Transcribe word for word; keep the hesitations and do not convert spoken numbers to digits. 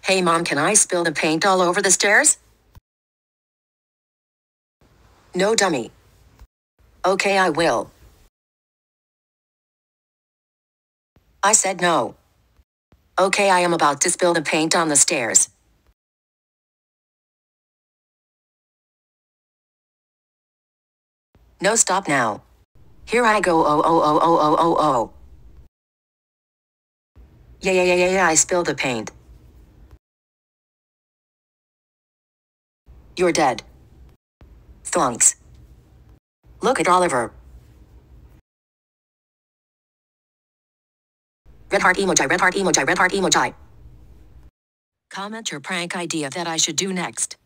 Hey mom, can I spill the paint all over the stairs? No, dummy. Okay, I will. I said no. Okay, I am about to spill the paint on the stairs. No, stop now. Here I go. Oh, oh, oh, oh, oh, oh, oh. Yeah, yeah, yeah, yeah, yeah, I spilled the paint. You're dead. Thunks. Look at Oliver. Red heart emoji, red heart emoji, red heart emoji. Comment your prank idea that I should do next.